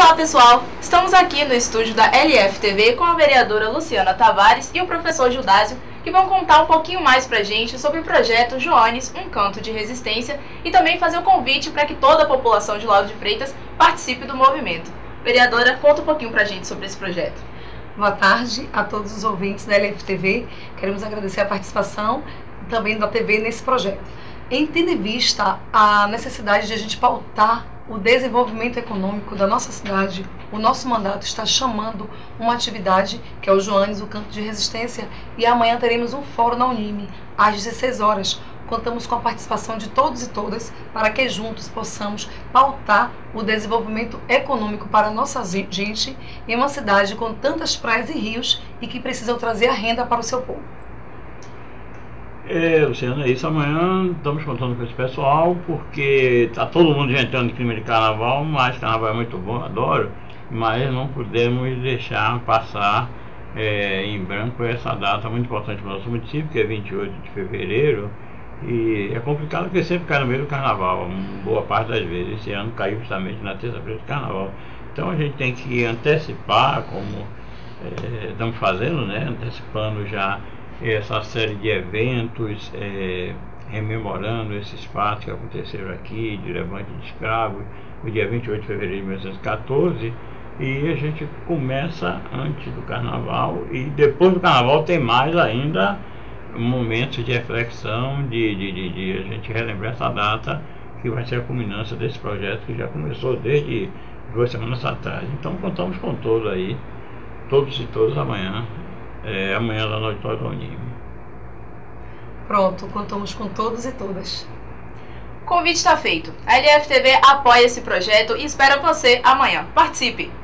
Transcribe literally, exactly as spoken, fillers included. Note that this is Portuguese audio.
Olá pessoal, estamos aqui no estúdio da L F T V com a vereadora Luciana Tavares e o professor Gildásio, que vão contar um pouquinho mais pra gente sobre o projeto Joanes, um canto de resistência, e também fazer o convite para que toda a população de Lauro de Freitas participe do movimento. Vereadora, conta um pouquinho pra gente sobre esse projeto. Boa tarde a todos os ouvintes da L F T V. Queremos agradecer a participação também da T V nesse projeto. Em tendo em vista a necessidade de a gente pautar o desenvolvimento econômico da nossa cidade, o nosso mandato está chamando uma atividade que é o Joanes, o Canto de Resistência, e amanhã teremos um fórum na Unime, às dezesseis horas. Contamos com a participação de todos e todas para que juntos possamos pautar o desenvolvimento econômico para a nossa gente em uma cidade com tantas praias e rios e que precisam trazer a renda para o seu povo. É, Luciana, é isso. Amanhã estamos contando com esse pessoal, porque está todo mundo inventando clima de carnaval, mas carnaval é muito bom, adoro, mas não podemos deixar passar é, em branco essa data muito importante para o nosso município, que é vinte e oito de fevereiro, e é complicado porque sempre cai no meio do carnaval, boa parte das vezes. Esse ano caiu justamente na terça-feira de carnaval. Então a gente tem que antecipar, como é, estamos fazendo, né, antecipando já essa série de eventos, é, rememorando esses fatos que aconteceram aqui, de levante de escravos, no dia vinte e oito de fevereiro de mil novecentos e quatorze, e a gente começa antes do carnaval, e depois do carnaval tem mais ainda momentos de reflexão, de, de, de, de a gente relembrar essa data, que vai ser a culminância desse projeto que já começou desde duas semanas atrás. Então contamos com todos aí, todos e todas amanhã. É, amanhã lá no auditório da Unime. Pronto, contamos com todos e todas. O convite está feito. A L F T V apoia esse projeto e espera você amanhã. Participe!